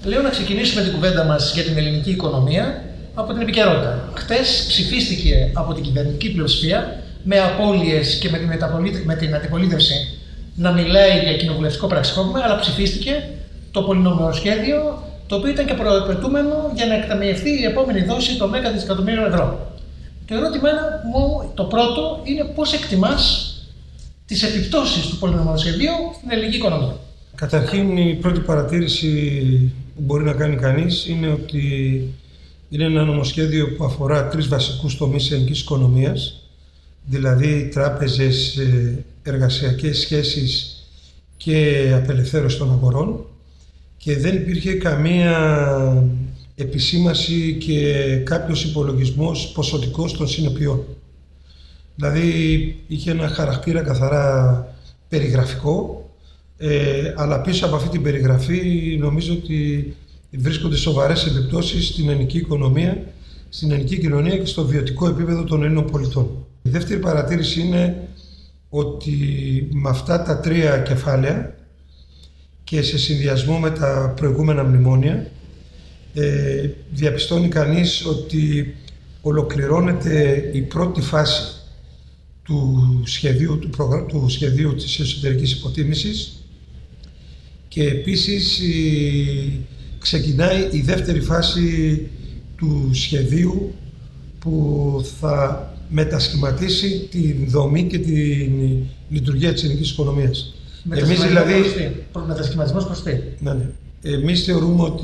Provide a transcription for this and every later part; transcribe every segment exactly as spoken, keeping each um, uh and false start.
Λέω να ξεκινήσουμε την κουβέντα μας για την ελληνική οικονομία από την επικαιρότητα. Χτες ψηφίστηκε από την κυβερνητική πλειοψηφία με απώλειες και με την, με την αντιπολίτευση να μιλάει για κοινοβουλευτικό πραξικόπημα, αλλά ψηφίστηκε το πολυνομοσχέδιο, το οποίο ήταν και προαπαιτούμενο για να εκταμιευτεί η επόμενη δόση των δέκα δισεκατομμύριων ευρώ. Το ερώτημα μου, το πρώτο, είναι πώς εκτιμάς τις επιπτώσεις του πολυνομοσχεδίου στην ελληνική οικονομία. Καταρχήν, η πρώτη παρατήρηση που μπορεί να κάνει κανείς είναι ότι είναι ένα νομοσχέδιο που αφορά τρεις βασικούς τομείς της ελληνικής οικονομίας, δηλαδή τράπεζες, εργασιακές σχέσεις και απελευθέρωση των αγορών, και δεν υπήρχε καμία επισήμαση και κάποιος υπολογισμός ποσοτικός των συνεπειών. Δηλαδή είχε ένα χαρακτήρα καθαρά περιγραφικό, ε, αλλά πίσω από αυτή την περιγραφή νομίζω ότι βρίσκονται σοβαρές επιπτώσεις στην ελληνική οικονομία, στην ελληνική κοινωνία και στο βιωτικό επίπεδο των Ελλήνων πολιτών. Η δεύτερη παρατήρηση είναι ότι με αυτά τα τρία κεφάλαια και σε συνδυασμό με τα προηγούμενα μνημόνια ε, διαπιστώνει κανείς ότι ολοκληρώνεται η πρώτη φάση του σχεδίου, του, προγρα... του σχεδίου της εσωτερικής υποτίμησης και επίσης η... ξεκινάει η δεύτερη φάση του σχεδίου που θα μετασχηματίσει τη δομή και τη λειτουργία της ελληνικής οικονομίας. Εμείς δηλαδή... Μετασχηματισμός προς τι? Ναι, ναι. Εμείς θεωρούμε ότι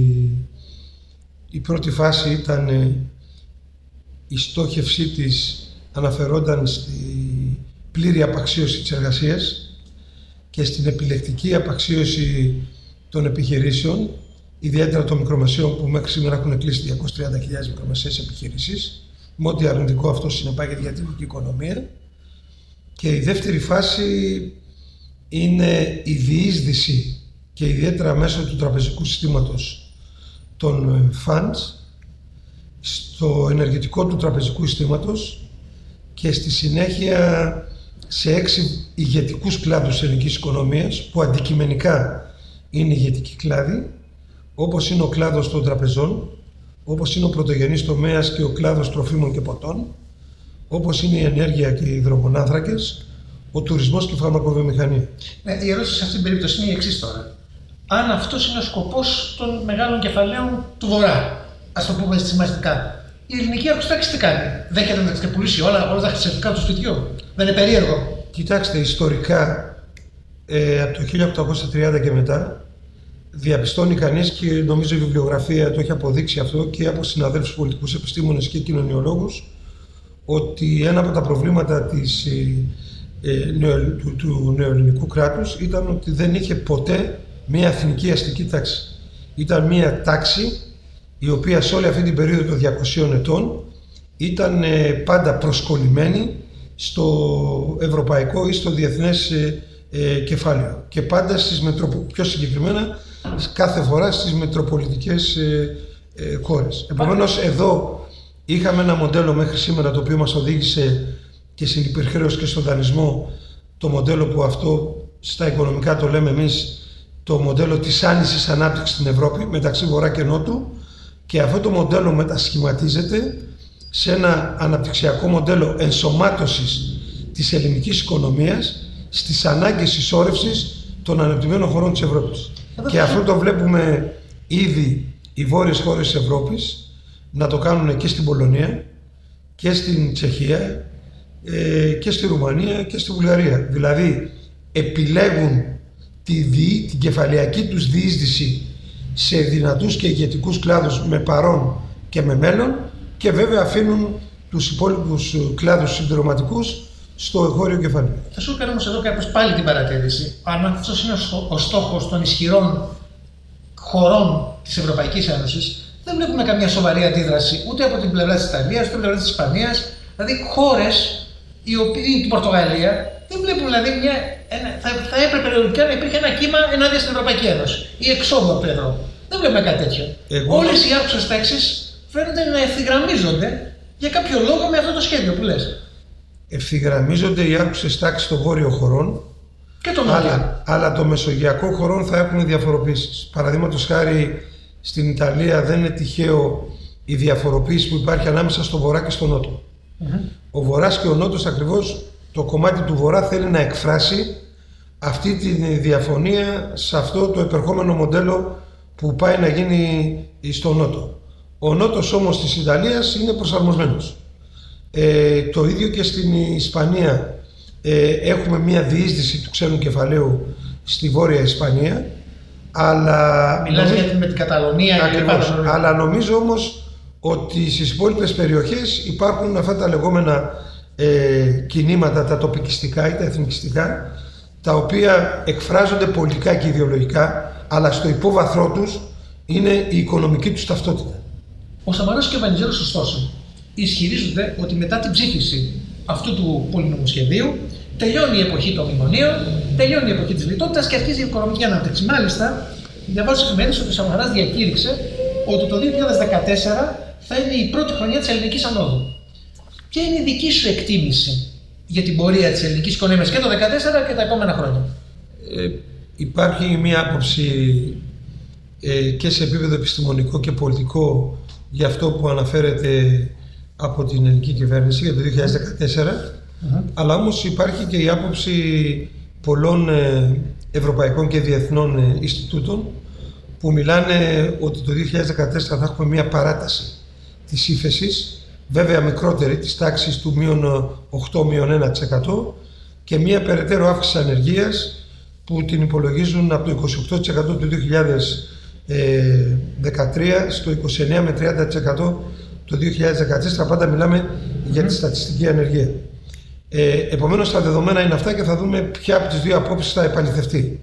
η πρώτη φάση ήταν η στόχευσή της αναφερόταν στη πλήρη απαξίωση της εργασίας και στην επιλεκτική απαξίωση των επιχειρήσεων, ιδιαίτερα των μικρομεσαίων που μέχρι σήμερα έχουν κλείσει διακόσιες τριάντα χιλιάδες μικρομεσαίες επιχειρήσεις, με ό,τι αρνητικό αυτό συνεπάγεται για την ελληνική οικονομία. Και η δεύτερη φάση είναι η διείσδυση και ιδιαίτερα μέσω του τραπεζικού συστήματος των funds στο ενεργητικό του τραπεζικού συστήματος και στη συνέχεια σε έξι ηγετικούς κλάδους της ελληνικής οικονομίας που αντικειμενικά είναι ηγετικοί κλάδοι, όπως είναι ο κλάδος των τραπεζών, όπως είναι ο πρωτογενής τομέας και ο κλάδος τροφίμων και ποτών, όπως είναι η ενέργεια και οι υδρογονάνθρακες, ο τουρισμός και η φαρμακοβιομηχανία. Ναι, η ερώτηση σε αυτήν την περίπτωση είναι η εξής τώρα. Αν αυτός είναι ο σκοπός των μεγάλων κεφαλαίων του Βορρά, ας το πούμε συστηματικά, η ελληνική αρχιτάξη τι κάνει? Δέχεται να ξεπουλήσει όλα, όλα τα χρησιμευτικά του σπιτιού? Δεν είναι περίεργο? Κοιτάξτε, ιστορικά ε, από το χίλια οκτακόσια τριάντα και μετά διαπιστώνει κανείς, και νομίζω η βιβλιογραφία το έχει αποδείξει αυτό και από συναδέλφους πολιτικούς επιστήμονες και κοινωνιολόγους, ότι ένα από τα προβλήματα της, ε, νεο, του, του νεοελληνικού κράτους ήταν ότι δεν είχε ποτέ μια εθνική αστική τάξη. Ήταν μια τάξη η οποία σε όλη αυτή την περίοδο των διακοσίων ετών ήταν ε, πάντα προσκολλημένη στο ευρωπαϊκό ή στο διεθνές ε, ε, κεφάλαιο και πάντα στις μετροπο... πιο συγκεκριμένα κάθε φορά στις μετροπολιτικές ε, ε, χώρες. Επομένως εδώ είχαμε ένα μοντέλο μέχρι σήμερα το οποίο μας οδήγησε και στην υπερχρέωση και στον δανεισμό, το μοντέλο που αυτό στα οικονομικά το λέμε εμείς το μοντέλο της άνησης ανάπτυξης στην Ευρώπη μεταξύ Βορρά και Νότου, και αυτό το μοντέλο μετασχηματίζεται σε ένα αναπτυξιακό μοντέλο ενσωμάτωσης της ελληνικής οικονομίας στις ανάγκες συσσόρευσης των ανεπτυγμένων χωρών της Ευρώπης. Και αυτό το βλέπουμε ήδη οι βόρειες χώρες της Ευρώπης να το κάνουν και στην Πολωνία και στην Τσεχία ε, και στη Ρουμανία και στη Βουλγαρία. Δηλαδή επιλέγουν τη δι, την κεφαλαιακή τους διείσδυση σε δυνατούς και ηγετικούς κλάδους με παρόν και με μέλλον, και βέβαια αφήνουν τους υπόλοιπους κλάδους συμπληρωματικούς στο εγχώριο κεφάλαιο. Θα σου κάνω όμως εδώ κάπως πάλι την παρατήρηση. Αν αυτός είναι ο στόχος των ισχυρών χωρών της Ευρωπαϊκής Ένωσης, δεν βλέπουμε καμία σοβαρή αντίδραση ούτε από την πλευρά της Ιταλίας, ούτε από την πλευρά της Ισπανίας. Δηλαδή χώρες, οι οποίες, την Πορτογαλία, δεν βλέπουν δηλαδή μια. Ένα, θα, θα έπρεπε περιοδικά να υπήρχε ένα κύμα ενάντια στην Ευρωπαϊκή Ένωση ή εξόδου από το ευρώ. Δεν βλέπουμε κάτι τέτοιο. Εγώ... Όλες οι άρχουσες τάξεις φαίνονται να ευθυγραμμίζονται για κάποιο λόγο με αυτό το σχέδιο που λες. Ευθυγραμμίζονται οι άρχουσες τάξεις των βόρειων χωρών Και το νότιο. Αλλά, αλλά το μεσογειακό χωρών θα έχουν διαφοροποίησεις. Παραδείγματος χάρη, στην Ιταλία δεν είναι τυχαίο η διαφοροποίηση που υπάρχει ανάμεσα στο βορρά και στο νότο. Mm-hmm. Ο βορράς και ο νότος, ακριβώς το κομμάτι του βορρά θέλει να εκφράσει αυτή τη διαφωνία σε αυτό το επερχόμενο μοντέλο που πάει να γίνει στο νότο. Ο νότος όμως της Ιταλίας είναι προσαρμοσμένος. Ε, το ίδιο και στην Ισπανία. Ε, έχουμε μια διείσδυση του ξένου κεφαλαίου στη Βόρεια Ισπανία, αλλά... Μιλάς νομίζω... για με την Καταλωνία και Ακριβώς, αλλά νομίζω όμως ότι στις υπόλοιπες περιοχές υπάρχουν αυτά τα λεγόμενα ε, κινήματα, τα τοπικιστικά ή τα εθνικιστικά, τα οποία εκφράζονται πολιτικά και ιδεολογικά, αλλά στο υπόβαθρό τους είναι η οικονομική τους ταυτότητα. Ο Σαμαράς και ο Βενιζέλος, ωστόσο, ισχυρίζονται ότι μετά την ψήφιση αυτού του πολυνομοσχεδίου τελειώνει η εποχή των μνημονίων, τελειώνει η εποχή της λιτότητας και αρχίζει η οικονομική ανάπτυξη. Μάλιστα, διαβάζω στις εφημερίδες ότι ο Σαμαράς διακήρυξε ότι το δύο χιλιάδες δεκατέσσερα θα είναι η πρώτη χρονιά της ελληνικής ανόδου. Ποια είναι η δική σου εκτίμηση για την πορεία της ελληνικής οικονομίας και το δύο χιλιάδες δεκατέσσερα και τα επόμενα χρόνια? Ε, υπάρχει μία άποψη ε, και σε επίπεδο επιστημονικό και πολιτικό για αυτό που αναφέρεται από την ελληνική κυβέρνηση για το δύο χιλιάδες δεκατέσσερα, mm-hmm. αλλά όμως υπάρχει και η άποψη πολλών ε, ευρωπαϊκών και διεθνών ε, Ινστιτούτων που μιλάνε ότι το δύο χιλιάδες δεκατέσσερα θα έχουμε μία παράταση της ύφεσης, βέβαια μικρότερη, της τάξης του μείον οκτώ με ένα τοις εκατό και μία περαιτέρω αύξηση ανεργίας που την υπολογίζουν από το είκοσι οκτώ τοις εκατό του δύο χιλιάδες δεκατρία στο είκοσι εννέα με τριάντα τοις εκατό το δύο χιλιάδες δεκατέσσερα. Πάντα μιλάμε mm-hmm. για τη στατιστική ανεργία. Ε, επομένως τα δεδομένα είναι αυτά και θα δούμε ποια από τις δύο απόψεις θα επαληθευτεί.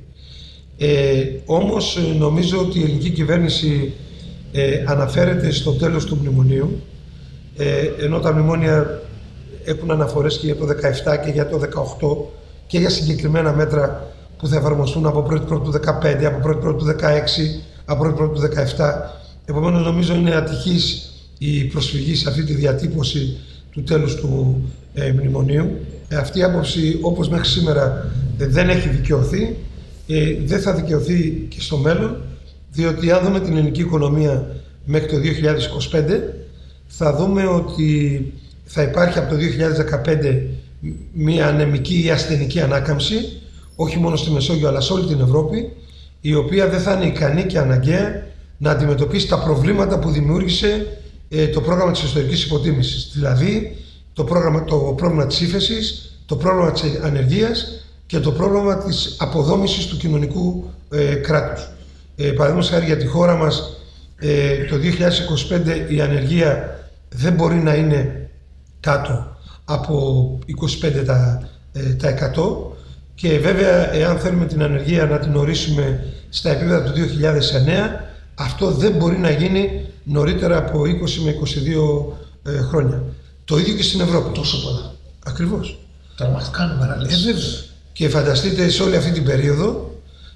Ε, όμως νομίζω ότι η ελληνική κυβέρνηση ε, αναφέρεται στο τέλος του μνημονίου, ε, ενώ τα μνημόνια έχουν αναφορές και για το δεκαεπτά και για το δεκαοκτώ και για συγκεκριμένα μέτρα που θα εφαρμοστούν από πρώτη πρώτη του δεκαπέντε, από πρώτη πρώτη του δεκαέξι, από πρώτη πρώτη του δεκαεπτά. Επομένως νομίζω είναι ατυχής η προσφυγή σε αυτή τη διατύπωση του τέλους του ε, μνημονίου. Ε, αυτή η άποψη, όπως μέχρι σήμερα ε, δεν έχει δικαιωθεί, ε, δεν θα δικαιωθεί και στο μέλλον, διότι αν δούμε την ελληνική οικονομία μέχρι το δύο χιλιάδες είκοσι πέντε, θα δούμε ότι θα υπάρχει από το δύο χιλιάδες δεκαπέντε μια ανεμική ή ασθενική ανάκαμψη, όχι μόνο στη Μεσόγειο αλλά σε όλη την Ευρώπη, η οποία δεν θα είναι ικανή και αναγκαία να αντιμετωπίσει τα προβλήματα που δημιούργησε ε, το πρόγραμμα της ιστορικής υποτίμησης. Δηλαδή το, πρόγραμμα, το πρόβλημα της ύφεσης, το πρόβλημα της ανεργίας και το πρόβλημα της αποδόμησης του κοινωνικού ε, κράτους. Ε, Παραδείγματος χάρη για τη χώρα μας, ε, το δύο χιλιάδες είκοσι πέντε η ανεργία δεν μπορεί να είναι κάτω από είκοσι πέντε τοις εκατό και βέβαια εάν θέλουμε την ανεργία να την ορίσουμε στα επίπεδα του δύο χιλιάδες εννέα, αυτό δεν μπορεί να γίνει νωρίτερα από είκοσι με είκοσι δύο ε, χρόνια. Το ίδιο και στην Ευρώπη. Τόσο πολλά. Ακριβώς. Τρομακτικά νούμερα λες. Ε, και φανταστείτε σε όλη αυτή την περίοδο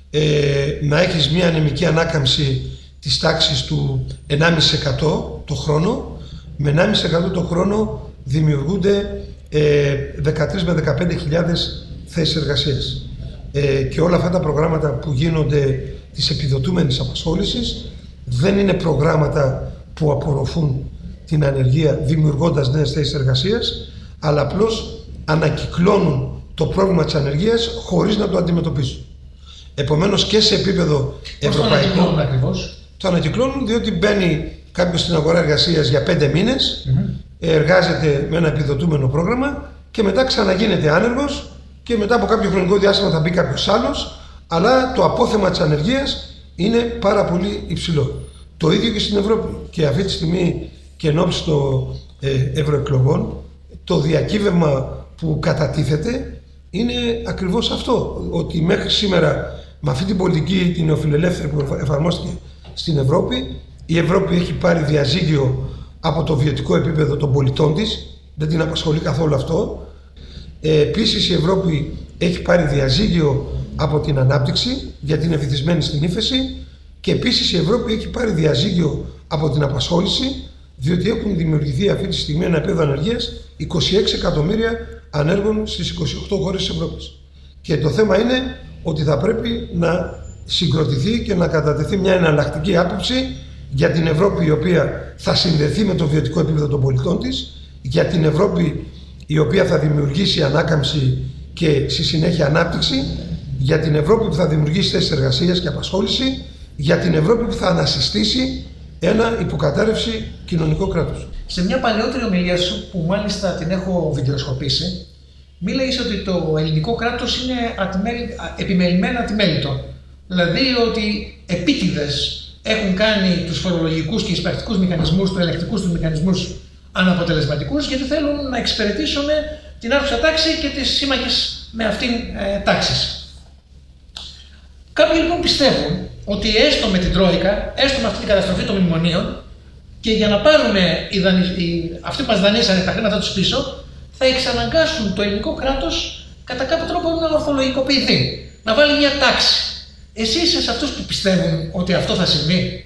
ε, να έχεις μια ανεμική ανάκαμψη της τάξης του ενάμιση τοις εκατό το χρόνο. Με ενάμιση τοις εκατό το χρόνο δημιουργούνται ε, δεκατρείς με δεκαπέντε χιλιάδες θέσεις εργασίας. Ε, και όλα αυτά τα προγράμματα που γίνονται της επιδοτούμενης απασχόλησης δεν είναι προγράμματα που απορροφούν την ανεργία δημιουργώντας νέες θέσεις εργασίας, αλλά απλώς ανακυκλώνουν το πρόβλημα της ανεργίας χωρίς να το αντιμετωπίσουν. Επομένως και σε επίπεδο ευρωπαϊκό. Το ανακυκλώνουν ακριβώς. Το ανακυκλώνουν διότι μπαίνει κάποιος στην αγορά εργασίας για πέντε μήνες, mm-hmm. εργάζεται με ένα επιδοτούμενο πρόγραμμα και μετά ξαναγίνεται άνεργος και μετά από κάποιο χρονικό διάστημα θα μπει κάποιος άλλος, αλλά το απόθεμα της ανεργίας είναι πάρα πολύ υψηλό. Το ίδιο και στην Ευρώπη. Και αυτή τη στιγμή και εν ώψη των ε, ευρωεκλογών, το διακύβευμα που κατατίθεται είναι ακριβώς αυτό. Ότι μέχρι σήμερα με αυτή την πολιτική την νεοφιλελεύθερη που εφαρμόστηκε στην Ευρώπη, η Ευρώπη έχει πάρει διαζύγιο από το βιωτικό επίπεδο των πολιτών της, δεν την απασχολεί καθόλου αυτό. Ε, επίσης η Ευρώπη έχει πάρει διαζύγιο από την ανάπτυξη, γιατί είναι βυθισμένη στην ύφεση, και επίσης η Ευρώπη έχει πάρει διαζύγιο από την απασχόληση, διότι έχουν δημιουργηθεί αυτή τη στιγμή ένα επίπεδο ανεργίας είκοσι έξι εκατομμύρια ανέργων στις είκοσι οκτώ χώρες της Ευρώπης. Και το θέμα είναι ότι θα πρέπει να συγκροτηθεί και να κατατεθεί μια εναλλακτική άποψη για την Ευρώπη η οποία θα συνδεθεί με το βιωτικό επίπεδο των πολιτών της, για την Ευρώπη η οποία θα δημιουργήσει ανάκαμψη και στη συνέχεια ανάπτυξη, για την Ευρώπη που θα δημιουργήσει θέσεις εργασίας και απασχόληση, για την Ευρώπη που θα ανασυστήσει ένα υποκατάρρευση κοινωνικό κράτος. Σε μια παλαιότερη ομιλία σου, που μάλιστα την έχω βιντεοσκοπήσει, μίλαγες ότι το ελληνικό κράτος είναι επιμελημένα ατιμέλητο. Δηλαδή ότι επίτηδες έχουν κάνει τους φορολογικούς και εισπρακτικούς μηχανισμούς, τους ελεκτικούς τους μηχανισμούς αναποτελεσματικούς, γιατί θέλουν να εξυπηρετήσουν την άρχουσα τάξη και τις σύμμαχες με αυτήν ε, τάξεις. Κάποιοι λοιπόν πιστεύουν ότι έστω με την Τρόικα, έστω με αυτή την καταστροφή των μνημονίων, και για να πάρουν οι δανει... οι... αυτοί που μας δανείσανε τα χρήματα τους πίσω, θα εξαναγκάσουν το ελληνικό κράτος κατά κάποιο τρόπο να ορθολογικοποιηθεί, να βάλει μια τάξη. Εσύ είσαι σε αυτούς που πιστεύουν ότι αυτό θα συμβεί?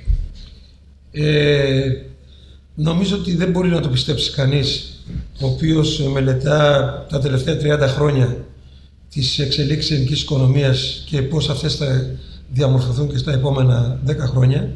Ε, νομίζω ότι δεν μπορεί να το πιστέψει κανείς ο οποίος μελετά τα τελευταία τριάντα χρόνια τις εξελίξεις της ελληνικής οικονομίας και πώς αυτές θα διαμορφωθούν και στα επόμενα δέκα χρόνια,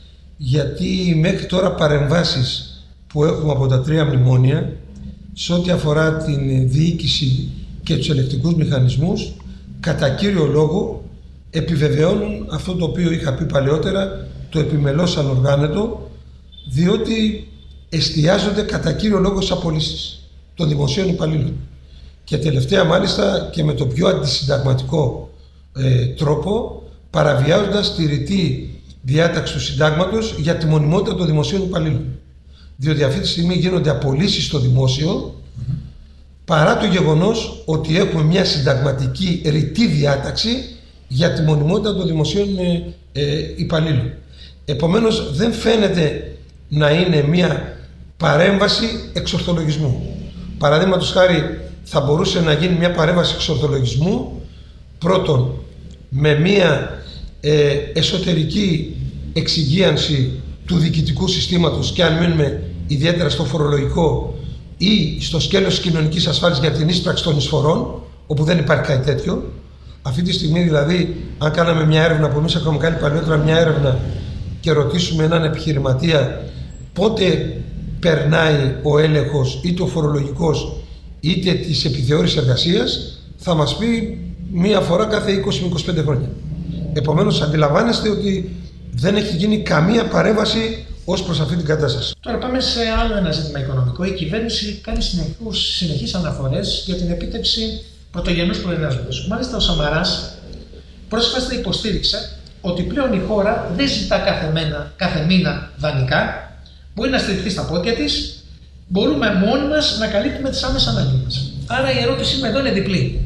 γιατί μέχρι τώρα παρεμβάσεις που έχουμε από τα τρία μνημόνια σε ό,τι αφορά την διοίκηση και τους ελεκτικούς μηχανισμούς, κατά κύριο λόγο επιβεβαιώνουν αυτό το οποίο είχα πει παλαιότερα, το επιμελώς ανοργάνωτο, διότι εστιάζονται κατά κύριο λόγο στις απολύσεις των δημοσίων υπαλλήλων. Και τελευταία μάλιστα και με το πιο αντισυνταγματικό ε, τρόπο, παραβιάζοντας τη ρητή διάταξη του συντάγματος για τη μονιμότητα των δημοσίων υπαλλήλων. Διότι αυτή τη στιγμή γίνονται απολύσεις στο δημόσιο, mm-hmm. παρά το γεγονός ότι έχουμε μια συνταγματική ρητή διάταξη για τη μονιμότητα των δημοσίων ε, ε, υπαλλήλων. Επομένως δεν φαίνεται να είναι μια παρέμβαση εξορθολογισμού. Παραδείγματος χάρη, θα μπορούσε να γίνει μια παρέμβαση εξορθολογισμού πρώτον με μια ε, εσωτερική εξυγίανση του διοικητικού συστήματος, και αν μείνουμε ιδιαίτερα στο φορολογικό ή στο σκέλος της κοινωνικής ασφάλισης για την ίσπραξη των εισφορών, όπου δεν υπάρχει κάτι τέτοιο. Αυτή τη στιγμή δηλαδή, αν κάναμε μια έρευνα, που εμείς έχουμε κάνει παλιότερα μια έρευνα και ρωτήσουμε έναν επιχειρηματία πότε περνάει ο έλεγχος είτε ο φορολογικός είτε της επιθεώρησης εργασίας, θα μας πει μία φορά κάθε είκοσι με είκοσι πέντε χρόνια. Επομένως αντιλαμβάνεστε ότι δεν έχει γίνει καμία παρέμβαση ως προς αυτή την κατάσταση. Τώρα πάμε σε άλλο ένα ζήτημα οικονομικό. Η κυβέρνηση κάνει συνεχούς, συνεχείς αναφορές για την επίτευξη πρωτογενούς πλεονάσματος. Μάλιστα ο Σαμαράς πρόσφατα υποστήριξε ότι πλέον η χώρα δεν ζητά κάθε, μένα, κάθε μήνα δανεικά, μπορεί να στηριχθεί στα πόδια της, μπορούμε μόνοι μας να καλύπτουμε τις άμεσες ανάγκες μας. Άρα η ερώτησή μου εδώ είναι διπλή.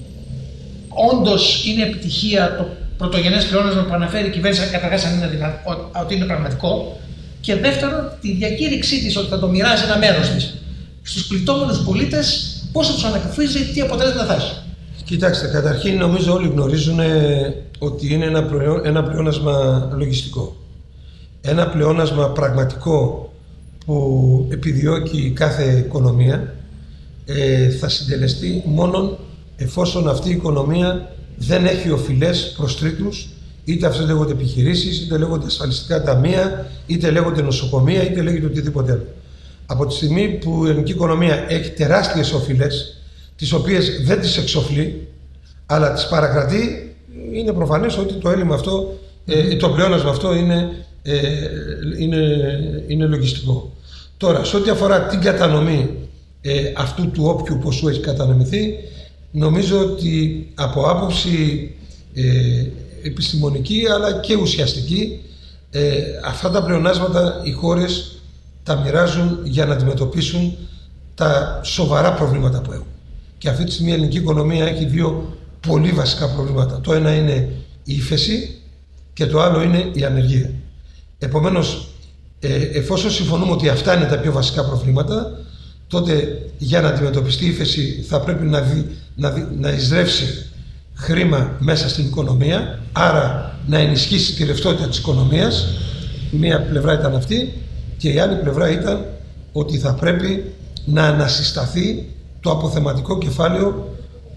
Όντως είναι επιτυχία το πρωτογενές πλεόνασμα που αναφέρει η κυβέρνηση, καταρχάς αν είναι δυνα... ότι είναι πραγματικό, και δεύτερον τη διακήρυξή της ότι θα το μοιράζει ένα μέρος της στους πληττόμενους πολίτες, πώς θα τους ανακουφίζει, τι αποτέλεσμα θα έχει? Κοιτάξτε, καταρχήν νομίζω όλοι γνωρίζουν ότι είναι ένα, προϊόν, ένα πλεόνασμα λογιστικό. Ένα πλεόνασμα πραγματικό που επιδιώκει κάθε οικονομία ε, θα συντελεστεί μόνον εφόσον αυτή η οικονομία δεν έχει οφειλές προς τρίτους, είτε αυτές λέγονται επιχειρήσεις, είτε λέγονται ασφαλιστικά ταμεία, είτε λέγονται νοσοκομεία, είτε λέγεται οτιδήποτε άλλο. Από τη στιγμή που η ελληνική οικονομία έχει τεράστιες οφειλές, τις οποίες δεν τις εξοφλεί, αλλά τις παρακρατεί, είναι προφανές ότι το έλλειμμα αυτό, ε, το πλεόνασμα αυτό είναι, ε, είναι, είναι λογιστικό. Τώρα, σε ό,τι αφορά την κατανομή ε, αυτού του όποιου ποσού έχει κατανεμηθεί, νομίζω ότι από άποψη ε, επιστημονική αλλά και ουσιαστική, ε, αυτά τα πλεονάσματα οι χώρες τα μοιράζουν για να αντιμετωπίσουν τα σοβαρά προβλήματα που έχουν. Και αυτή τη στιγμή η ελληνική οικονομία έχει δύο πολύ βασικά προβλήματα. Το ένα είναι η ύφεση και το άλλο είναι η ανεργία. Επομένως, ε, εφόσον συμφωνούμε ότι αυτά είναι τα πιο βασικά προβλήματα, τότε για να αντιμετωπιστεί η ύφεση θα πρέπει να, δει, να, δει, να εισρεύσει χρήμα μέσα στην οικονομία, άρα να ενισχύσει τη ρευστότητα της οικονομίας. Μία πλευρά ήταν αυτή και η άλλη πλευρά ήταν ότι θα πρέπει να ανασυσταθεί το αποθεματικό κεφάλαιο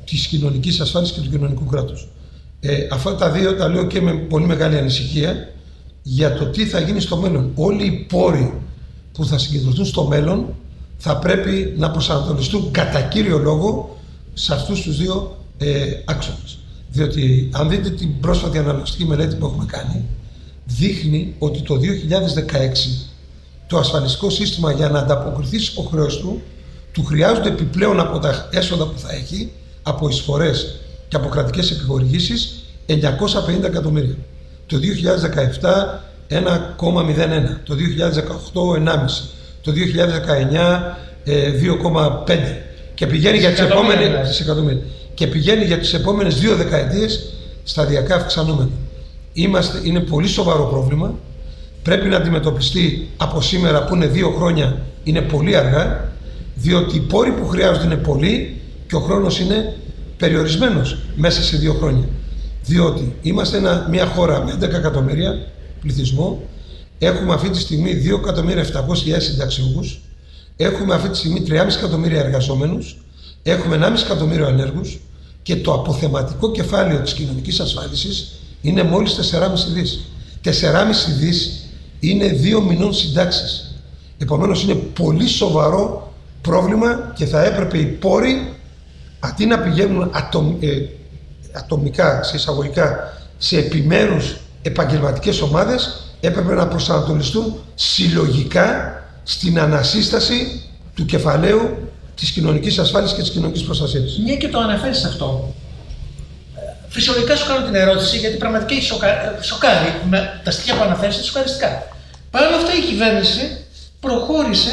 της κοινωνικής ασφάλισης και του κοινωνικού κράτους. Ε, αυτά τα δύο τα λέω και με πολύ μεγάλη ανησυχία για το τι θα γίνει στο μέλλον. Όλοι οι πόροι που θα συγκεντρωθούν στο μέλλον θα πρέπει να προσανατολιστούν κατά κύριο λόγο σε αυτούς τους δύο ε, άξονες. Διότι αν δείτε την πρόσφατη αναλογιστική μελέτη που έχουμε κάνει, δείχνει ότι το δύο χιλιάδες δεκαέξι το ασφαλιστικό σύστημα για να ανταποκριθεί στις υποχρεώσεις του, του χρειάζονται επιπλέον από τα έσοδα που θα έχει, από εισφορές και από κρατικές επιχορηγήσεις, εννιακόσια πενήντα εκατομμύρια. Το δύο χιλιάδες δεκαεπτά ένα κόμμα μηδέν ένα, το δύο χιλιάδες δεκαοκτώ ενάμιση, το δύο χιλιάδες δεκαεννιά δύο κόμμα πέντε και πηγαίνει για τις επόμενες και πηγαίνει για τις επόμενες δύο δεκαετίες σταδιακά αυξανόμενο. Είμαστε, είναι πολύ σοβαρό πρόβλημα. Πρέπει να αντιμετωπιστεί από σήμερα που είναι δύο χρόνια, είναι πολύ αργά, διότι οι πόροι που χρειάζονται είναι πολλοί και ο χρόνος είναι περιορισμένος μέσα σε δύο χρόνια. Διότι είμαστε ένα, μια χώρα με έντεκα εκατομμύρια πληθυσμό, έχουμε αυτή τη στιγμή δύο εκατομμύρια επτακόσιες χιλιάδες συνταξιούχους, έχουμε αυτή τη στιγμή τρία κόμμα πέντε εκατομμύρια εργαζόμενους, έχουμε ενάμιση εκατομμύριο ανέργους και το αποθεματικό κεφάλαιο της κοινωνικής ασφάλισης είναι μόλις τέσσερα κόμμα πέντε δις. τέσσερα κόμμα πέντε δις είναι δύο μηνών συντάξεις. Επομένως είναι πολύ σοβαρό πρόβλημα και θα έπρεπε οι πόροι αντί να πηγαίνουν ατομ, ε, ατομικά, σε εισαγωγικά, σε επιμέρους επαγγελματικές ομάδες, έπρεπε να προσανατολιστούν συλλογικά στην ανασύσταση του κεφαλαίου της κοινωνικής ασφάλισης και της κοινωνικής προστασίας. Μια και το αναφέρεις αυτό. Φυσιολογικά σου κάνω την ερώτηση, γιατί πραγματικά σοκα... σοκάρει με τα στοιχεία που αναφέρεις, είναι σοκαριστικά. Παρ' όλα αυτά η κυβέρνηση προχώρησε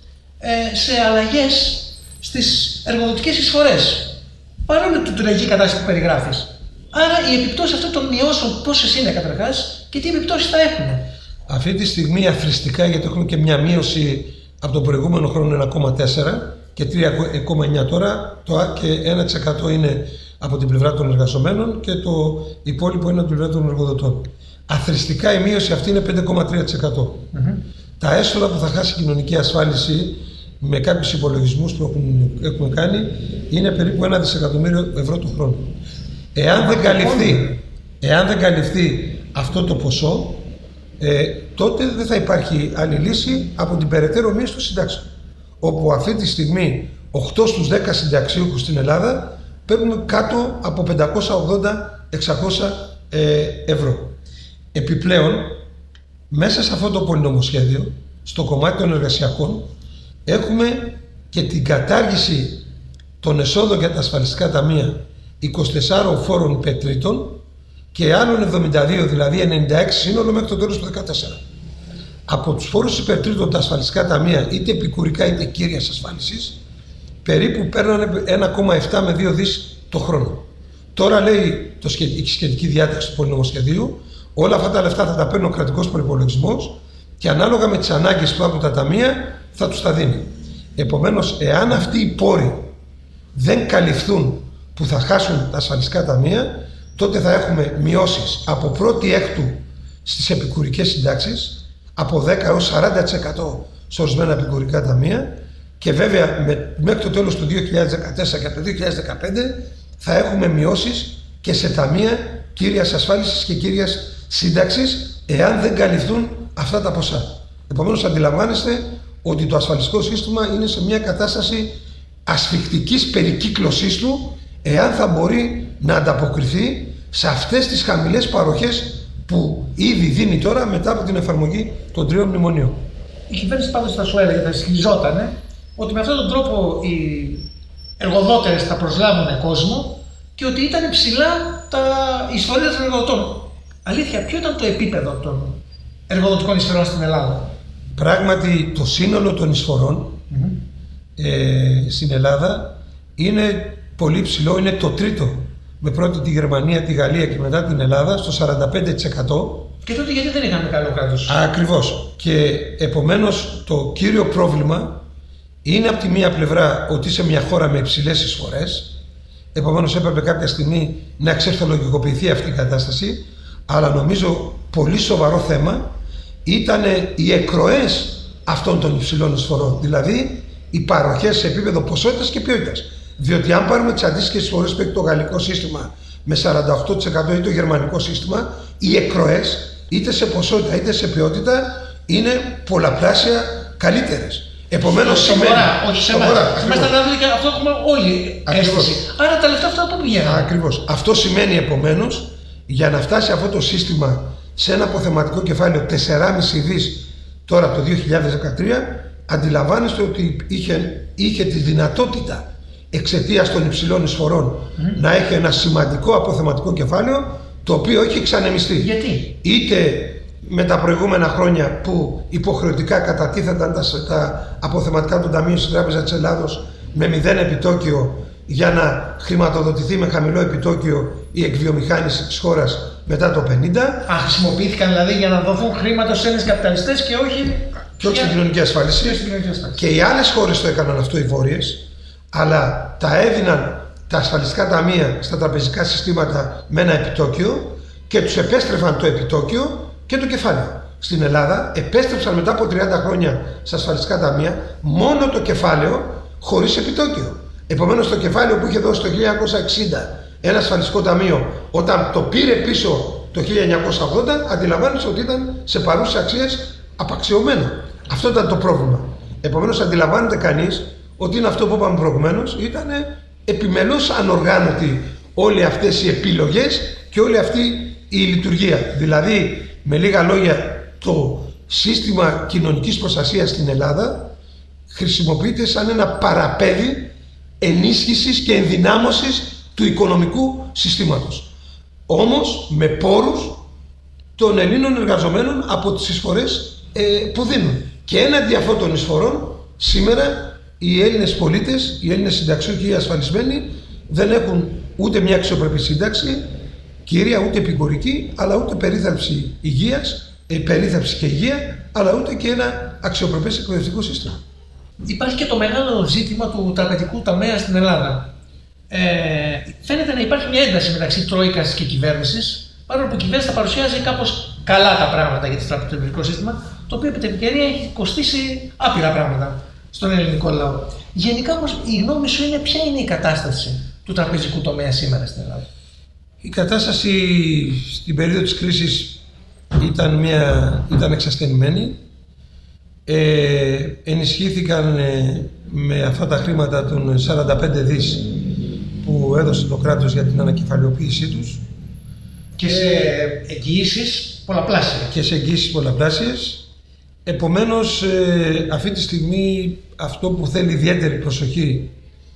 ε, σε αλλαγές στις εργοδοτικές εισφορές. Παρόλο την τραγική κατάσταση που περιγράφεις. Άρα οι επιπτώσεις αυτών των μειώσεων πόσες είναι καταρχάς και τι επιπτώσεις θα έχουν. Αυτή τη στιγμή αθρηστικά, γιατί έχουμε και μια μείωση από τον προηγούμενο χρόνο ένα κόμμα τέσσερα και τρία κόμμα εννιά τώρα, το και ένα τοις εκατό είναι από την πλευρά των εργαζομένων και το υπόλοιπο είναι από την πλευρά των εργοδοτών. Αθρηστικά η μείωση αυτή είναι πέντε κόμμα τρία τοις εκατό. Mm-hmm. Τα έσοδα που θα χάσει η κοινωνική ασφάλιση με κάποιους υπολογισμούς που έχουν, έχουμε κάνει είναι περίπου ένα δισεκατομμύριο ευρώ το χρόνο. Εάν δεν καλυφθεί, εάν δεν καλυφθεί αυτό το ποσό, ε, τότε δεν θα υπάρχει άλλη λύση από την περαιτέρω μείωση των συντάξεων. Όπου αυτή τη στιγμή οκτώ στους δέκα συνταξιούχους στην Ελλάδα παίρνουν κάτω από πεντακόσια ογδόντα με εξακόσια ε, ευρώ. Επιπλέον, μέσα σε αυτό το πολυνομοσχέδιο, στο κομμάτι των εργασιακών, έχουμε και την κατάργηση των εσόδων για τα ασφαλιστικά ταμεία είκοσι τεσσάρων φόρων υπετρίτων και άλλων εβδομήντα δύο, δηλαδή ενενήντα έξι σύνολο μέχρι το τέλος του δύο χιλιάδες δεκατέσσερα. Από τους φόρους υπερτρίτων τα ασφαλιστικά ταμεία, είτε επικουρικά είτε κύριας ασφάλισης, περίπου παίρνανε ένα κόμμα επτά με δύο δις το χρόνο. Τώρα λέει το σχετική, η σχετική διάταξη του πολυνομοσχεδίου, όλα αυτά τα λεφτά θα τα παίρνει ο κρατικός προϋπολογισμός και ανάλογα με τις ανάγκες που έχουν τα ταμεία θα τους τα δίνει. Επομένως, εάν αυτοί οι πόροι δεν καλυφθούν που θα χάσουν τα ασφαλιστικά ταμεία, τότε θα έχουμε μειώσεις από πρώτη έκτου στις επικουρικές συντάξεις, από δέκα έως σαράντα τοις εκατό σε ορισμένα επικουρικά ταμεία και βέβαια με, μέχρι το τέλος του δύο χιλιάδες δεκατέσσερα και από το δύο χιλιάδες δεκαπέντε θα έχουμε μειώσεις και σε ταμεία κύριας ασφάλισης και κύριας σύνταξης εάν δεν καλυφθούν αυτά τα ποσά. Επομένως αντιλαμβάνεστε ότι το ασφαλιστικό σύστημα είναι σε μια κατάσταση ασφικτικής περικύκλωσής του εάν θα μπορεί να ανταποκριθεί σε αυτές τις χαμηλές παροχές που ήδη δίνει τώρα μετά από την εφαρμογή των τριών μνημονίων. Η κυβέρνηση πάντως θα σου έλεγε, θα ισχυριζότανε ότι με αυτόν τον τρόπο οι εργοδότες θα προσλάβουν κόσμο και ότι ήταν ψηλά τα εισφορές των εργοδοτών. Αλήθεια, ποιο ήταν το επίπεδο των εργοδοτικών εισφορών στην Ελλάδα? Πράγματι, το σύνολο των εισφορών mm-hmm. ε, στην Ελλάδα είναι πολύ ψηλό, είναι το τρίτο. Με πρώτη τη Γερμανία, τη Γαλλία και μετά την Ελλάδα στο σαράντα πέντε τοις εκατό. Και τότε γιατί δεν είχαμε καλό κράτος? Ακριβώς. Και επομένως το κύριο πρόβλημα είναι από τη μία πλευρά ότι είσαι μια χώρα με υψηλές εισφορές. Επομένως έπρεπε κάποια στιγμή να εξερθολογικοποιηθεί αυτή η κατάσταση. Αλλά νομίζω πολύ σοβαρό θέμα ήταν οι εκροές αυτών των υψηλών εισφορών. Δηλαδή οι παροχές σε επίπεδο ποσότητας και ποιότητας. Διότι αν πάρουμε τις αντίστοιχες εισφορές που έχει το γαλλικό σύστημα με σαράντα οκτώ τοις εκατό ή το γερμανικό σύστημα, οι εκροές είτε σε ποσότητα είτε σε ποιότητα είναι πολλαπλάσια καλύτερες. Επομένως σημαίνει. Όχι σε εμάς. Είμαστε να και αυτό έχουμε όλοι αίσθηση. Άρα τα λεφτά αυτά πού πηγαίνουν. Ακριβώς. Αυτό σημαίνει επομένως για να φτάσει αυτό το σύστημα σε ένα αποθεματικό κεφάλαιο τέσσερα κόμμα πέντε δις τώρα το δύο χιλιάδες δεκατρία, αντιλαμβάνεστε ότι είχε, είχε τη δυνατότητα εξαιτίας των υψηλών εισφορών mm. να έχει ένα σημαντικό αποθεματικό κεφάλαιο το οποίο έχει εξανεμιστεί. Γιατί? Είτε με τα προηγούμενα χρόνια που υποχρεωτικά κατατίθεταν τα, τα αποθεματικά των ταμείων στην Τράπεζα της Ελλάδος με μηδέν επιτόκιο για να χρηματοδοτηθεί με χαμηλό επιτόκιο η εκβιομηχάνηση της χώρας μετά το πενήντα. Α, χρησιμοποιήθηκαν δηλαδή για να δοθούν χρήματα στους Έλληνες καπιταλιστές και όχι, και όχι στην κοινωνική ασφάλιση. Και οι άλλες χώρες το έκαναν αυτό, οι βόρειες, αλλά τα έδιναν τα ασφαλιστικά ταμεία στα τραπεζικά συστήματα με ένα επιτόκιο και τους επέστρεφαν το επιτόκιο και το κεφάλαιο. Στην Ελλάδα επέστρεψαν μετά από τριάντα χρόνια στα ασφαλιστικά ταμεία μόνο το κεφάλαιο χωρίς επιτόκιο. Επομένως το κεφάλαιο που είχε δώσει το χίλια εννιακόσια εξήντα ένα ασφαλιστικό ταμείο, όταν το πήρε πίσω το χίλια εννιακόσια ογδόντα, αντιλαμβάνεσαι ότι ήταν σε παρούσες αξίες απαξιωμένο. Αυτό ήταν το πρόβλημα. Επομένως αντιλαμβάνεται κανείς ότι είναι αυτό που είπαμε προηγουμένως, ήταν επιμελώς ανοργάνωτοι όλοι αυτές οι επιλογές και όλη αυτή η λειτουργία. Δηλαδή, με λίγα λόγια, το σύστημα κοινωνικής προστασίας στην Ελλάδα χρησιμοποιείται σαν ένα παραπέδι ενίσχυσης και ενδυνάμωσης του οικονομικού συστήματος. Όμως με πόρους των Ελλήνων εργαζομένων από τις εισφορές ε, που δίνουν. Και έναντι αυτών των εισφορών σήμερα οι Έλληνες πολίτες, οι Έλληνες συνταξιούχοι, οι ασφαλισμένοι δεν έχουν ούτε μια αξιοπρεπή σύνταξη, κυρία ούτε επικουρική, αλλά ούτε περίθαλψη υγείας, ε, περίθαλψη και υγεία, αλλά ούτε και ένα αξιοπρεπές εκπαιδευτικό σύστημα. Υπάρχει και το μεγάλο ζήτημα του τραπεζικού τομέα στην Ελλάδα. Ε, φαίνεται να υπάρχει μια ένταση μεταξύ Τρόικας και κυβέρνησης, παρόλο που η κυβέρνηση θα παρουσιάζει κάπως καλά τα πράγματα για το τραπεζικό σύστημα, το οποίο επί την ευκαιρία έχει κοστίσει άπειρα πράγματα στον ελληνικό λαό. Γενικά όμως η γνώμη σου είναι ποια είναι η κατάσταση του τραπεζικού τομέα σήμερα στην Ελλάδα? Η κατάσταση στην περίοδο της κρίσης ήταν, μια, ήταν εξασθενημένη. Ε, ενισχύθηκαν ε, με αυτά τα χρήματα των σαράντα πέντε δις που έδωσε το κράτος για την ανακεφαλαιοποίησή τους. Και σε εγγυήσεις πολλαπλάσιες. Και σε εγγυήσεις πολλαπλάσιες. Επομένως, ε, αυτή τη στιγμή αυτό που θέλει ιδιαίτερη προσοχή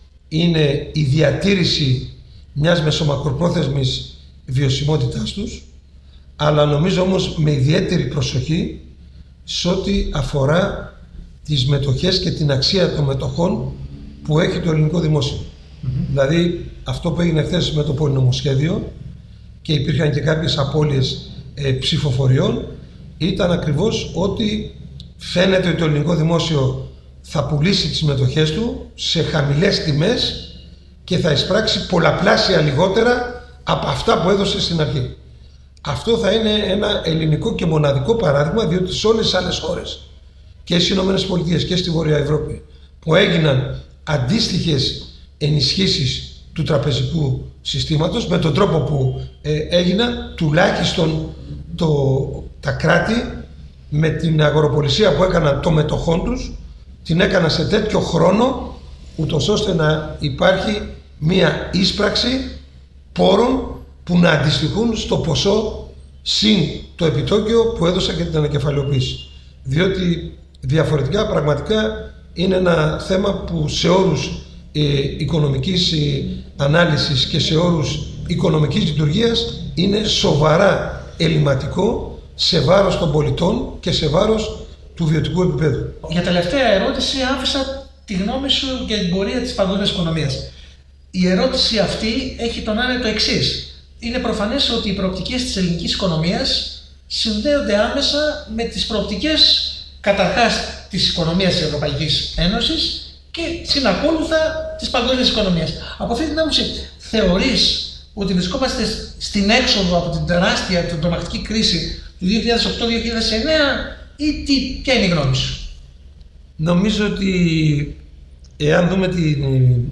είναι η διατήρηση μιας μεσομακροπρόθεσμης βιωσιμότητάς τους, αλλά νομίζω όμως με ιδιαίτερη προσοχή σε ό,τι αφορά τις μετοχές και την αξία των μετοχών που έχει το ελληνικό δημόσιο. Mm-hmm. Δηλαδή αυτό που έγινε χθες με το πολυνομοσχέδιο και υπήρχαν και κάποιες απώλειες ε, ψηφοφοριών, ήταν ακριβώς ότι φαίνεται ότι το ελληνικό δημόσιο θα πουλήσει τις μετοχές του σε χαμηλές τιμές και θα εισπράξει πολλαπλάσια λιγότερα από αυτά που έδωσε στην αρχή. Αυτό θα είναι ένα ελληνικό και μοναδικό παράδειγμα, διότι σε όλες τις άλλες χώρες και στις Ηνωμένες Πολιτείες και στη Βόρεια Ευρώπη που έγιναν αντίστοιχες ενισχύσεις του τραπεζικού συστήματος με τον τρόπο που ε, έγιναν, τουλάχιστον το, τα κράτη με την αγοροπολισία που έκαναν των μετοχών τους την έκαναν σε τέτοιο χρόνο ούτως ώστε να υπάρχει μία ίσπραξη πόρων που να αντιστοιχούν στο ποσό συν το επιτόκιο που έδωσα και την ανακεφαλαιοποίηση. Διότι διαφορετικά πραγματικά είναι ένα θέμα που σε όρους ε, οικονομικής ε, ανάλυσης και σε όρους οικονομικής λειτουργίας είναι σοβαρά ελληματικό σε βάρος των πολιτών και σε βάρος του βιωτικού επίπεδου. Για τελευταία ερώτηση άφησα τη γνώμη σου για την πορεία της παγκόσμιας οικονομίας. Η ερώτηση αυτή έχει τον άνετο εξής. Είναι προφανές ότι οι προοπτικές της ελληνικής οικονομίας συνδέονται άμεσα με τις προοπτικές καταρχάς της οικονομίας της Ευρωπαϊκής Ένωσης και συνακόλουθα της παγκόσμιας οικονομίας. Από αυτή την άποψη, θεωρείς ότι βρισκόμαστε στην έξοδο από την τεράστια, την τρομακτική κρίση του δύο χιλιάδες οκτώ δύο χιλιάδες εννέα ή τι, ποια είναι η γνώμη σου? Νομίζω ότι εάν δούμε την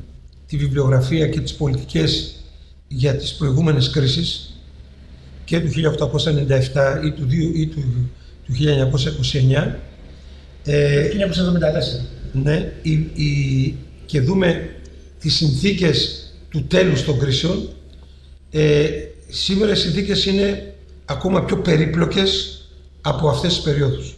τη βιβλιογραφία και τις πολιτικές για τις προηγούμενες κρίσεις και του χίλια οκτακόσια ενενήντα επτά ή του, ή του, του χίλια εννιακόσια είκοσι εννιά. Ε, χίλια εννιακόσια εβδομήντα τέσσερα. Ναι, η, η, και δούμε τις συνθήκες του τέλους των κρίσεων. Ε, σήμερα οι συνθήκες είναι ακόμα πιο περίπλοκες από αυτές τις περιόδους.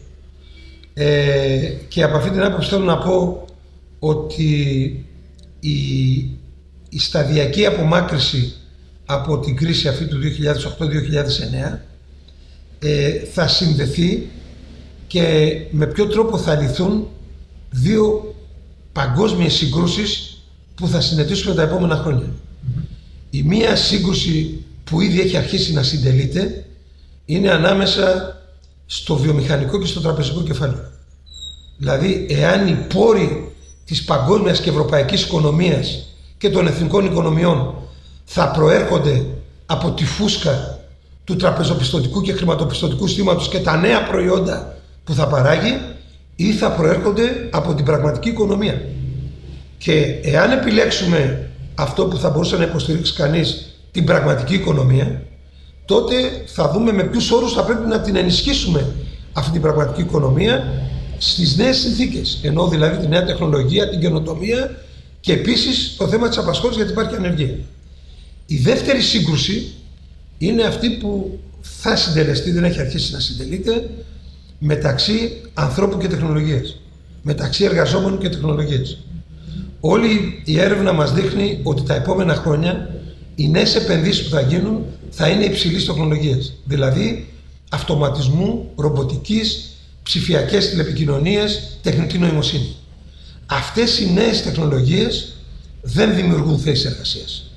Ε, και από αυτή την άποψη θέλω να πω ότι η, η σταδιακή απομάκρυση από την κρίση αυτή του δύο χιλιάδες οκτώ δύο χιλιάδες εννέα ε, θα συνδεθεί και με ποιο τρόπο θα λυθούν δύο παγκόσμιες συγκρούσεις που θα συνεχίσουν τα επόμενα χρόνια. Mm-hmm. Η μία σύγκρουση που ήδη έχει αρχίσει να συντελείται είναι ανάμεσα στο βιομηχανικό και στο τραπεζικό κεφάλαιο. Δηλαδή, εάν οι πόροι της παγκόσμιας και ευρωπαϊκής οικονομίας και των εθνικών οικονομιών θα προέρχονται από τη φούσκα του τραπεζοπιστωτικού και χρηματοπιστωτικού συστήματος και τα νέα προϊόντα που θα παράγει, ή θα προέρχονται από την πραγματική οικονομία. Και εάν επιλέξουμε αυτό που θα μπορούσε να υποστηρίξει κανείς, την πραγματική οικονομία, τότε θα δούμε με ποιους όρους θα πρέπει να την ενισχύσουμε αυτή την πραγματική οικονομία στις νέες συνθήκες. Ενώ δηλαδή τη νέα τεχνολογία, την καινοτομία και επίσης το θέμα της απασχόλησης, γιατί υπάρχει ανεργία. Η δεύτερη σύγκρουση είναι αυτή που θα συντελεστεί, δεν έχει αρχίσει να συντελείται, μεταξύ ανθρώπου και τεχνολογίας, μεταξύ εργαζόμενων και τεχνολογίας. Όλη η έρευνα μας δείχνει ότι τα επόμενα χρόνια οι νέες επενδύσεις που θα γίνουν θα είναι υψηλής τεχνολογίας, δηλαδή αυτοματισμού, ρομποτικής, ψηφιακές τηλεπικοινωνίες, τεχνική νοημοσύνη. Αυτές οι νέες τεχνολογίες δεν δημιουργούν θέσεις εργασίας.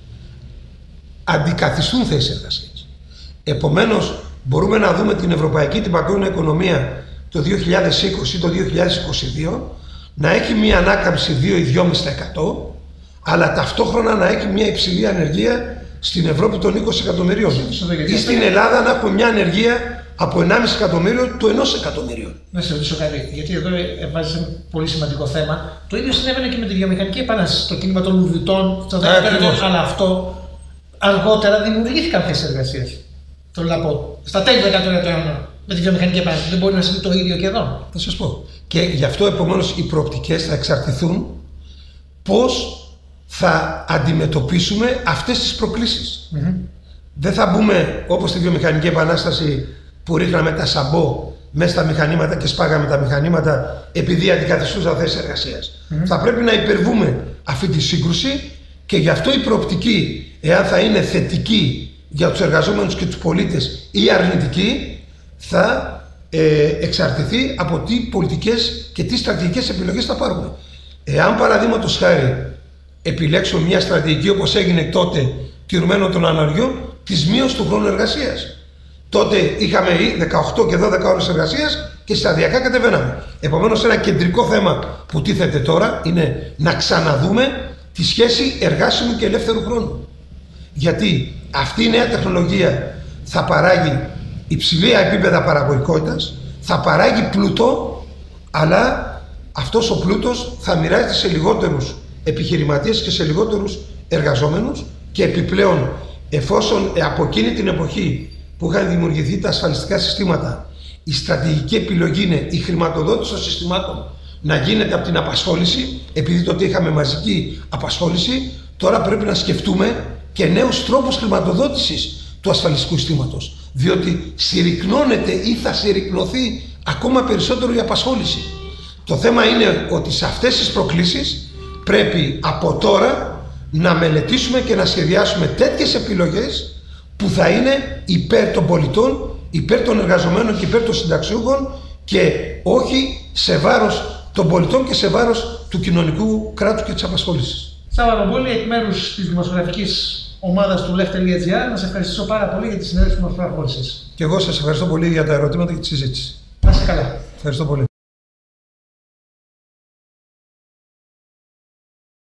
Αντικαθιστούν θέσεις εργασίας. Επομένως, μπορούμε να δούμε την ευρωπαϊκή, την παγκόσμια οικονομία το δύο χιλιάδες είκοσι ή το δύο χιλιάδες είκοσι δύο να έχει μία ανάκαμψη δύο ή δύο κόμμα πέντε τοις εκατό, αλλά ταυτόχρονα να έχει μία υψηλή ανεργία στην Ευρώπη των είκοσι εκατομμυρίων. Ή στην Ελλάδα να έχουμε μια ανεργία από ενάμιση εκατομμύριο του ενός εκατομμυρίου. Να σε ρωτήσω κάτι, γιατί εδώ βάζεις ένα πολύ σημαντικό θέμα. Το ίδιο συνέβαινε και με τη βιομηχανική επανάσταση, το κίνημα των Λουβιτών, αλλά αυτό αργότερα δημιουργήθηκαν θέσεις εργασίας. Θέλω να πω, στα τέλη του δεκαετία του αιώνα, με τη βιομηχανική επανάσταση, δεν μπορεί να συμβεί το ίδιο και εδώ. Θα σας πω. Και γι' αυτό επομένως οι προοπτικές θα εξαρτηθούν πώς θα αντιμετωπίσουμε αυτές τις προκλήσεις. Mm-hmm. Δεν θα μπούμε όπως στη βιομηχανική επανάσταση που ρίχναμε τα σαμπό μέσα στα μηχανήματα και σπάγαμε τα μηχανήματα επειδή αντικαθιστούσαν θέσεις εργασίας. Mm-hmm. Θα πρέπει να υπερβούμε αυτή τη σύγκρουση και γι' αυτό η προοπτική, εάν θα είναι θετική για τους εργαζόμενους και τους πολίτες ή αρνητική, θα ε, εξαρτηθεί από τι πολιτικές και τι στρατηγικές επιλογές θα πάρουμε. Εάν παραδείγματος χάρη επιλέξουμε μια στρατηγική όπως έγινε τότε τηρουμένο των αναγκών της μείωσης του χρόνου εργασίας. Τότε είχαμε δεκαοκτώ και δώδεκα ώρες εργασίας και σταδιακά κατεβαίναμε. Επομένως, ένα κεντρικό θέμα που τίθεται τώρα είναι να ξαναδούμε τη σχέση εργάσιμου και ελεύθερου χρόνου. Γιατί αυτή η νέα τεχνολογία θα παράγει υψηλά επίπεδα παραγωγικότητας, θα παράγει πλούτο, αλλά αυτός ο πλούτος θα μοιράζεται σε λιγότερους επιχειρηματίες και σε λιγότερους εργαζόμενους και επιπλέον, εφόσον από εκείνη την εποχή που είχαν δημιουργηθεί τα ασφαλιστικά συστήματα, η στρατηγική επιλογή είναι η χρηματοδότηση των συστημάτων να γίνεται από την απασχόληση, επειδή τότε είχαμε μαζική απασχόληση, τώρα πρέπει να σκεφτούμε και νέους τρόπους χρηματοδότησης του ασφαλιστικού συστήματος, διότι συρρυκνώνεται ή θα συρρυκνωθεί ακόμα περισσότερο η απασχόληση. Το θέμα είναι ότι σε αυτές τις προκλήσεις πρέπει από τώρα να μελετήσουμε και να σχεδιάσουμε τέτοιες επιλογές που θα είναι υπέρ των πολιτών, υπέρ των εργαζομένων και υπέρ των συνταξιούχων και όχι σε βάρος των πολιτών και σε βάρος του κοινωνικού κράτους και της απασχόλησης. Σάββα Παμπούλη, εκ μέρους της δημοσιογραφικής ομάδας του Left τελεία gr, να σε ευχαριστήσω πάρα πολύ για τη συνέντευξη που μας παραχώρησες. Και εγώ σας ευχαριστώ πολύ για τα ερωτήματα και τη συζήτηση. Να είστε καλά. Ευχαριστώ πολύ.